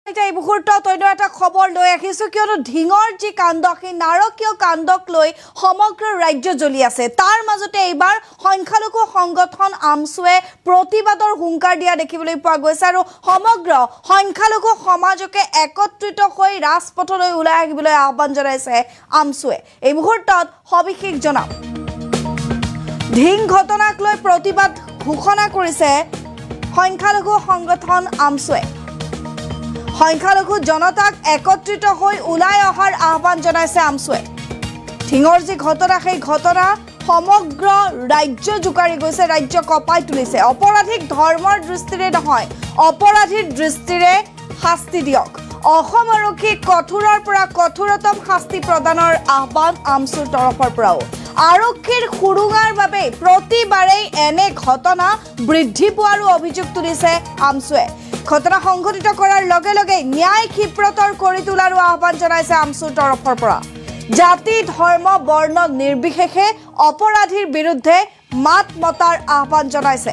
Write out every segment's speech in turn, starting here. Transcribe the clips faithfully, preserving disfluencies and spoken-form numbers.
এই মুহূৰ্তত অন্য এটা খবৰ লৈ আহিছো কিয়নো ঢিঙৰ যি কাণ্ড সেই নাৰকীয় কাণ্ডক লৈ সমগ্ৰ ৰাজ্য জ্বলি আছে। তাৰ মাজতে এইবাৰ সংখ্যালঘু সংগঠন আমছুৱে প্ৰতিবাদৰ হুংকাৰ দিয়া দেখিবলৈ পোৱা গৈছে আৰু সমগ্ৰ সংখ্যালঘু সমাজকে একত্ৰিত হৈ ৰাজপথলৈ ওলাই আহিবলৈ আহ্বান জনাইছে আমছুৱে। এই মুহূৰ্তত সবিশেষ জনাম। ঢিং ঘটনাক লৈ প্ৰতিবাদ ঘোষণা কৰিছে সংখ্যালঘু সংগঠন আমছুৱে। সংখ্যালঘু জনতাক একত্ৰিত হৈ ওলাই অহাৰ আহ্বান জনাইছে আমছুৱে। ঢিঙৰ যি ঘটনা সেই ঘটনা সমগ্ৰ ৰাজ্য জোকাৰি গৈছে, ৰাজ্য কঁপাই তুলিছে। অপৰাধীক ধৰ্মৰ দৃষ্টিৰে নহয়, অপৰাধীৰ দৃষ্টিৰে শাস্তি দিয়ক। অসম আৰক্ষীক কঠোৰৰ পৰা কঠোৰতম শাস্তি প্ৰদানৰ আহ্বান আমছুৰ তৰফৰ পৰাও। আৰক্ষীৰ সুৰুঙাৰ বাবে প্ৰতিবাৰেই এনে ঘটনা বৃদ্ধি পোৱাৰো অভিযোগ তুলিছে আমছুৱে। ঘটনা সংঘটিত কৰাৰ লগে লগে ন্যায় ক্ষিপ্ৰতৰ কৰি তোলাৰো আহ্বান জনাইছে আমছুৰ তৰফৰ পৰা। জাতি ধৰ্ম বৰ্ণ নিৰ্বিশেষে অপৰাধীৰ বিৰুদ্ধে মাত মতাৰ আহ্বান জনাইছে।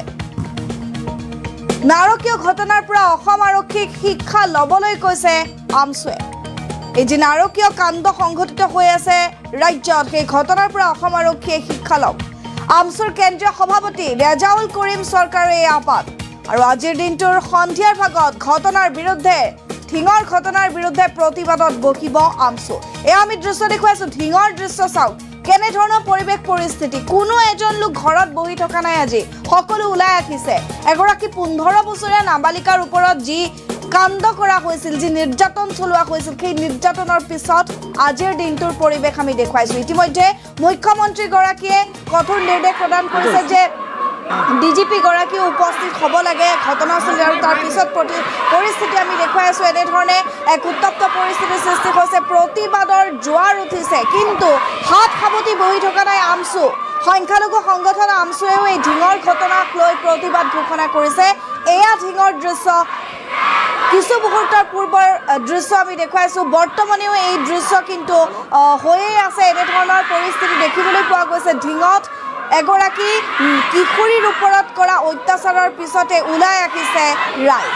নাৰকীয় ঘটনাৰ পৰা অসম আৰক্ষীক শিক্ষা ল'বলৈ কৈছে আমছুৱে। এই যি নাৰকীয় কাণ্ড সংঘটিত হৈ আছে ৰাজ্যত সেই ঘটনাৰ পৰা অসম আৰক্ষীয়ে শিক্ষা লওক। আমছুৰ কেন্দ্ৰীয় সভাপতি ৰেজাউল কৰিম চৰকাৰে এই আহ্বান। আৰু আজিৰ দিনটোৰ সন্ধিয়াৰ ভাগত ঘটনাৰ বিৰুদ্ধে ঢিঙৰ ঘটনাৰ বিৰুদ্ধে প্ৰতিবাদত বহিব আমছু। এয়া আমি দৃশ্য দেখুৱাইছো, ঢিঙৰ দৃশ্য চাওক কেনেধৰণৰ পৰিৱেশ পৰিস্থিতি। কোনো এজন লোক ঘৰত বহি থকা নাই, আজি সকলো ওলাই আহিছে। এগৰাকী পোন্ধৰ বছৰীয়া নাবালিকাৰ ওপৰত যি কাণ্ড কৰা হৈছিল, যি নিৰ্যাতন চলোৱা হৈছিল, সেই নিৰ্যাতনৰ পিছত আজিৰ দিনটোৰ পৰিৱেশ আমি দেখুৱাইছো। ইতিমধ্যে মুখ্যমন্ত্ৰীগৰাকীয়ে কঠোৰ নিৰ্দেশ প্ৰদান কৰিছে যে ডি জি পি গৰাকীও উপস্থিত হ'ব লাগে ঘটনাস্থলী। আৰু তাৰ পিছত পৰিস্থিতি আমি দেখুৱাই আছো। এনেধৰণে এক উত্তপ্ত পৰিস্থিতিৰ সৃষ্টি হৈছে, প্ৰতিবাদৰ জোৱাৰ উঠিছে, কিন্তু হাত সাৱটি বহি থকা নাই আমছু। সংখ্যালঘু সংগঠন আমছুৱেও এই ঢিঙৰ ঘটনাক লৈ প্ৰতিবাদ ঘোষণা কৰিছে। এয়া ঢিঙৰ দৃশ্য, কিছু মুহূৰ্তৰ পূৰ্বৰ দৃশ্য আমি দেখুৱাইছো। বৰ্তমানেও এই দৃশ্য কিন্তু হৈয়ে আছে। এনেধৰণৰ পৰিস্থিতি দেখিবলৈ পোৱা গৈছে। ঢিঙত এগৰাকী কিশোৰীৰ ওপৰত কৰা অত্যাচাৰৰ পিছতে ওলাই আহিছে ৰাইজ।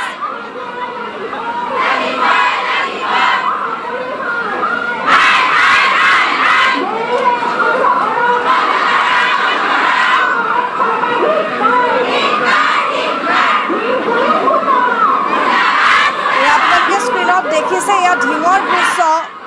আপোনালোকে স্ক্ৰীণত দেখিছে এয়া ঢিঙৰ দৃশ্য।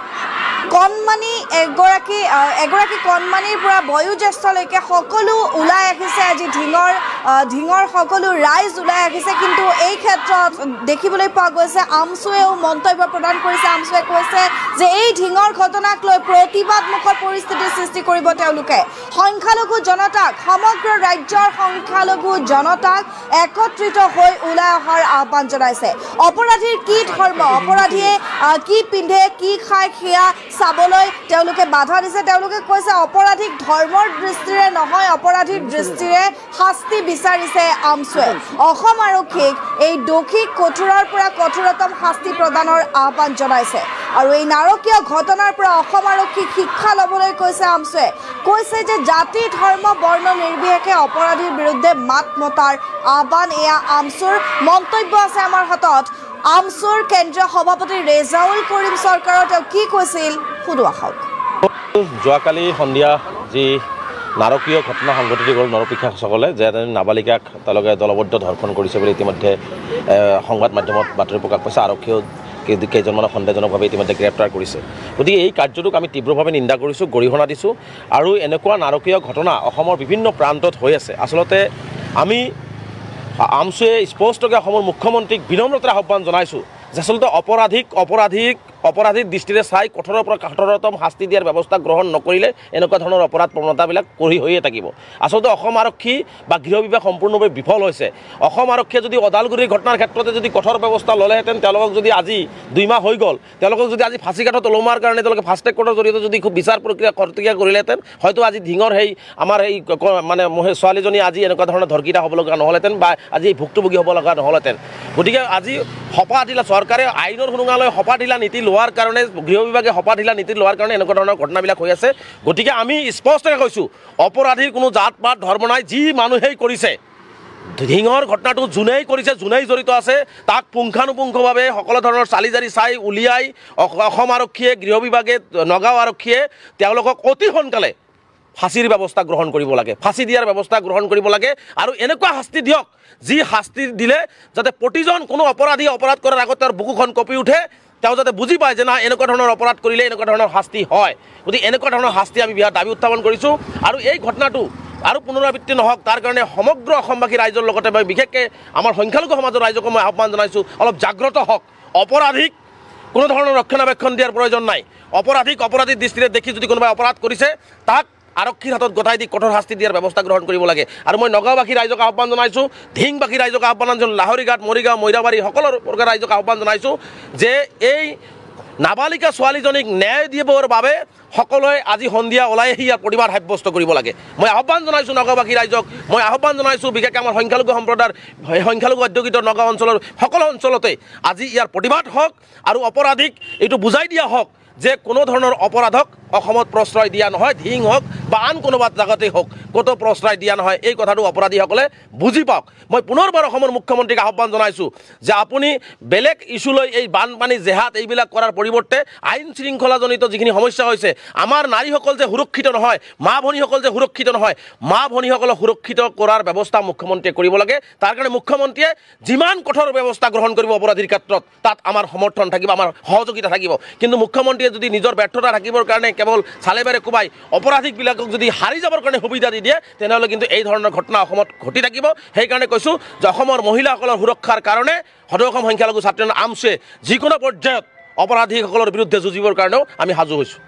কণমানি এগৰাকী এগৰাকী কণমানিৰ পৰা বয়োজ্যেষ্ঠলৈকে সকলো ওলাই আহিছে আজি ঢিঙৰ ঢিঙৰ সকলো ৰাইজ ওলাই আহিছে। কিন্তু এই ক্ষেত্ৰত দেখিবলৈ পোৱা গৈছে আমছুৱেও মন্তব্য প্ৰদান কৰিছে। আমছুৱে কৈছে যে এই ঢিঙৰ ঘটনাক লৈ প্ৰতিবাদমুখৰ পৰিস্থিতিৰ সৃষ্টি কৰিব তেওঁলোকে। সংখ্যালঘু জনতাক, সমগ্ৰ ৰাজ্যৰ সংখ্যালঘু জনতাক একত্ৰিত হৈ ওলাই অহাৰ আহ্বান জনাইছে। অপৰাধীৰ কি ধৰ্ম, অপৰাধীয়ে কি পিন্ধে, কি খায় সেয়া চাবলৈ তেওঁলোকে বাধা দিছে। তেওঁলোকে কৈছে অপৰাধীক ধৰ্মৰ দৃষ্টিৰে নহয়, অপৰাধীৰ দৃষ্টিৰে শাস্তি বিচাৰিছে আমছুৱে। অসম আৰক্ষীক এই দোষীক কঠোৰৰ পৰা কঠোৰতম শাস্তি প্ৰদানৰ আহ্বান জনাইছে। আৰু এই নাৰকীয় ঘটনাৰ পৰা অসম আৰক্ষীক শিক্ষা ল'বলৈ কৈছে আমছুৱে। কৈছে যে জাতি ধৰ্ম বৰ্ণ নিৰ্বিশেষে অপৰাধীৰ বিৰুদ্ধে মাত মতাৰ আহ্বান। এয়া আমছুৰ মন্তব্য আছে আমাৰ হাতত। আমছুৰ কেন্দ্ৰীয় সভাপতি ৰেজাউল কৰিম চৰকাৰৰ তেওঁ কি কৈছিল শুনো আহক। যোৱাকালি সন্ধিয়া যি নাৰকীয় ঘটনা সংঘটিত হ'ল নৰপীক্ষকসকলে, যে নাবালিকাক তেওঁলোকে দলবদ্ধ ধৰ্ষণ কৰিছে বুলি ইতিমধ্যে সংবাদ মাধ্যমত বাতৰি প্ৰকাশ পাইছে। আৰক্ষীয়েও কেইজনমানক সন্দেহজনকভাৱে ইতিমধ্যে গ্ৰেপ্তাৰ কৰিছে। গতিকে এই কাৰ্যটোক আমি তীব্ৰভাৱে নিন্দা কৰিছোঁ, গৰিহণা দিছোঁ। আৰু এনেকুৱা নাৰকীয় ঘটনা অসমৰ বিভিন্ন প্ৰান্তত হৈ আছে। আচলতে আমি আমছুৱে স্পষ্টকৈ অসমৰ মুখ্যমন্ত্ৰীক বিনম্ৰতাৰে আহ্বান জনাইছোঁ যে আচলতে অপৰাধীক অপৰাধীক অপৰাধীৰ দৃষ্টিৰে চাই কঠোৰৰ পৰা কঠোৰতম শাস্তি দিয়াৰ ব্যৱস্থা গ্ৰহণ নকৰিলে এনেকুৱা ধৰণৰ অপৰাধ প্ৰৱণতাবিলাক কৰি হৈয়ে থাকিব। আচলতে অসম আৰক্ষী বা গৃহ বিভাগ সম্পূৰ্ণভাৱে বিফল হৈছে। অসম আৰক্ষীয়ে যদি ওদালগুৰিৰ ঘটনাৰ ক্ষেত্ৰতে যদি কঠোৰ ব্যৱস্থা ল'লেহেঁতেন, তেওঁলোকক যদি আজি দুই মাহ হৈ গ'ল, তেওঁলোকক যদি আজি ফাঁচী কাঠত ওলোমাৰ কাৰণে তেওঁলোকে ফাষ্ট ট্ৰেক কোৰ্টৰ জৰিয়তে যদি খুব বিচাৰ প্ৰক্ৰিয়া প্ৰতিক্ৰিয়া কৰিলেহেঁতেন, হয়তো আজি ঢিঙৰ সেই আমাৰ এই মানে ছোৱালীজনী আজি এনেকুৱা ধৰণৰ ধৰ্ষিতা হ'ব লগা নহ'লহেঁতেন বা আজি ভুক্তভোগী হ'ব লগা নহ'লহেঁতেন। গতিকে আজি সপা ঢিলা চৰকাৰে আইনৰ সুৰুঙালৈ সপা ঢিলা নীতি লোৱাৰ কাৰণে, গৃহ বিভাগে সপা ঢিলা নীতি লোৱাৰ কাৰণে এনেকুৱা ধৰণৰ ঘটনাবিলাক হৈ আছে। গতিকে আমি স্পষ্টকৈ কৈছোঁ অপৰাধীৰ কোনো জাত পাত ধৰ্ম নাই। যি মানুহেই কৰিছে, ধিঙৰ ঘটনাটো যোনেই কৰিছে যোনেই জড়িত আছে তাক পুংখানুপুংখভাৱে সকলো ধৰণৰ চালি জাৰি চাই উলিয়াই অসম আৰক্ষীয়ে গৃহ বিভাগে নগাঁও আৰক্ষীয়ে তেওঁলোকক অতি সোনকালে ফাঁচীৰ ব্যৱস্থা গ্ৰহণ কৰিব লাগে ফাঁচী দিয়াৰ ব্যৱস্থা গ্ৰহণ কৰিব লাগে আৰু এনেকুৱা শাস্তি দিয়ক যি শাস্তি দিলে যাতে প্ৰতিজন কোনো অপৰাধী অপৰাধ কৰাৰ আগত তাৰ বুকুখন কঁপি উঠে তেওঁ যাতে বুজি পায় যে না এনেকুৱা ধৰণৰ অপৰাধ কৰিলে এনেকুৱা ধৰণৰ শাস্তি হয় গতিকে এনেকুৱা ধৰণৰ শাস্তি আমি বিহাৰ দাবী উত্থাপন কৰিছোঁ আৰু এই ঘটনাটো আৰু পুনৰাবৃত্তি নহওক তাৰ কাৰণে সমগ্ৰ অসমবাসী ৰাইজৰ লগতে মই বিশেষকৈ আমাৰ সংখ্যালঘু সমাজৰ ৰাইজকো মই আহ্বান জনাইছোঁ অলপ জাগ্ৰত হওক অপৰাধীক কোনো ধৰণৰ ৰক্ষণাবেক্ষণ দিয়াৰ প্ৰয়োজন নাই অপৰাধীক অপৰাধীৰ দৃষ্টিৰে দেখি যদি কোনোবাই অপৰাধ কৰিছে তাক আৰক্ষীৰ হাতত গতাই দি কঠোৰ শাস্তি দিয়াৰ ব্যৱস্থা গ্ৰহণ কৰিব লাগে আৰু মই নগাঁওবাসী ৰাইজক আহ্বান জনাইছোঁ ধিংবাসী ৰাইজক আহ্বান জনাইছোঁ লাহৰীঘাট মৰিগাঁও মৈৰাবাৰী সকলো প্ৰকাৰ ৰাইজক আহ্বান জনাইছোঁ যে এই নাবালিকা ছোৱালীজনীক ন্যায় দিবৰ বাবে সকলোৱে আজি সন্ধিয়া ওলাই আহি ইয়াৰ প্ৰতিবাদ সাব্যস্ত কৰিব লাগে মই আহ্বান জনাইছোঁ নগাঁওবাসী ৰাইজক মই আহ্বান জনাইছোঁ বিশেষকৈ আমাৰ সংখ্যালঘু সম্প্ৰদায়ৰ সংখ্যালঘু অধ্যুষিত নগাঁও অঞ্চলৰ সকলো অঞ্চলতে আজি ইয়াৰ প্ৰতিবাদ হওক আৰু অপৰাধীক এইটো বুজাই দিয়া হওক যে কোনো ধৰণৰ অপৰাধক অসমত প্ৰশ্ৰয় দিয়া নহয় ধিং হওক বা আন কোনোবা জাগাতেই হওক ক'তো প্ৰশ্ৰয় দিয়া নহয় এই কথাটো অপৰাধীসকলে বুজি পাওক মই পুনৰবাৰ অসমৰ মুখ্যমন্ত্ৰীক আহ্বান জনাইছোঁ যে আপুনি বেলেগ ইছ্যু লৈ এই বানপানী জেহাত এইবিলাক কৰাৰ পৰিৱৰ্তে আইন শৃংখলাজনিত যিখিনি সমস্যা হৈছে আমাৰ নাৰীসকল যে সুৰক্ষিত নহয় মা ভনীসকল যে সুৰক্ষিত নহয় মা ভনীসকলক সুৰক্ষিত কৰাৰ ব্যৱস্থা মুখ্যমন্ত্ৰীয়ে কৰিব লাগে তাৰ কাৰণে মুখ্যমন্ত্ৰীয়ে যিমান কঠোৰ ব্যৱস্থা গ্ৰহণ কৰিব অপৰাধীৰ ক্ষেত্ৰত তাত আমাৰ সমৰ্থন থাকিব আমাৰ সহযোগিতা থাকিব কিন্তু মুখ্যমন্ত্ৰীয়ে যদি নিজৰ ব্যৰ্থতা থাকিবৰ কাৰণে কেৱল চালে বেৰে কোবাই অপৰাধীবিলাকক যদি হাৰি যাবৰ কাৰণে সুবিধা দি দিয়ে তেনেহ'লে কিন্তু এই ধৰণৰ ঘটনা অসমত ঘটি থাকিব সেইকাৰণে কৈছোঁ যে অসমৰ মহিলাসকলৰ সুৰক্ষাৰ কাৰণে সদৌ অসম সংখ্যালঘু ছাত্ৰ আমছুৱে যিকোনো পৰ্যায়ত অপৰাধীসকলৰ বিৰুদ্ধে যুঁজিবৰ কাৰণেও আমি সাজু হৈছোঁ